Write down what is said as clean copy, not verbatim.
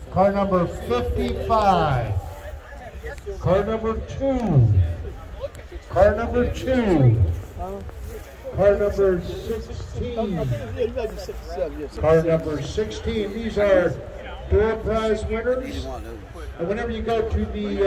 car number 55, car number 2, car number 2, car number 16, car number 16. These are door prize winners. And whenever you go to the